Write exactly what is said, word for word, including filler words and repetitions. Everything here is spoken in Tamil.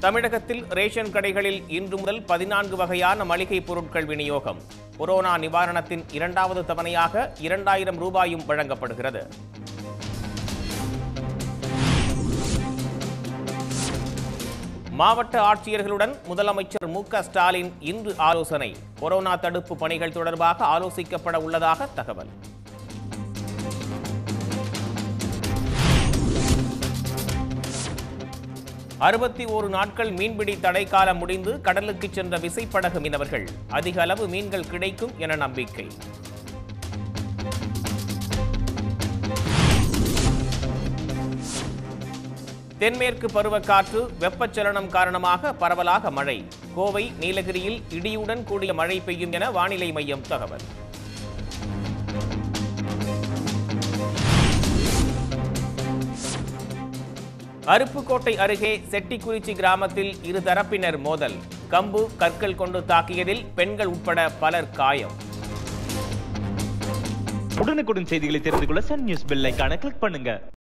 தமிழகத்தில் ரேஷன் கடைகளில் இன்று முதல் பதினான்கு வகையான மளிகை பொருட்கள் விநியோகம். கொரோனா நிவாரணத்தின் இரண்டாவது தவணையாக இரண்டாயிரம் ரூபாயும் வழங்கப்படுகிறது. மாவட்ட ஆட்சியர்களுடன் முதலமைச்சர் மு க ஸ்டாலின் இன்று ஆலோசனை. கொரோனா தடுப்பு பணிகள் தொடர்பாக ஆலோசிக்கப்பட உள்ளதாக தகவல். அறுபத்தி ஓரு நாட்கள் மீன்பிடி தடைக்காலம் முடிந்து கடலுக்கு சென்ற விசைப்படகு மீனவர்கள் அதிக அளவு மீன்கள் கிடைக்கும் என நம்பிக்கை. தென்மேற்கு பருவக்காற்று வெப்பச்சலனம் காரணமாக பரவலாக மழை. கோவை, நீலகிரியில் இடியுடன் கூடிய மழை பெய்யும் என வானிலை மையம் தகவல். அருப்புக்கோட்டை அருகே செட்டிக்குறிச்சி கிராமத்தில் இரு தரப்பினர் மோதல். கம்பு, கற்கள் கொண்டு தாக்கியதில் பெண்கள் உட்பட பலர் காயம். உடனுக்குடன் செய்திகளை தெரிந்து கொள்ள சன் நியூஸ் பெல் ஐகானை கிளிக் பண்ணுங்க.